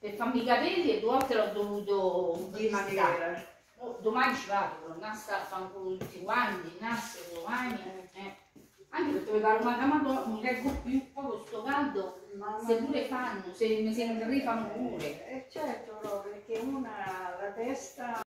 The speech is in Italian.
per farmi i capelli e 2 volte l'ho dovuto rimandare. Oh, domani ci vado, non sta a fare tutti quanti, nasce domani. Anche perché mi pare una camata, non reggo più, poi con sto caldo, se pure fanno, se mi rifano pure. Certo, no, perché una la testa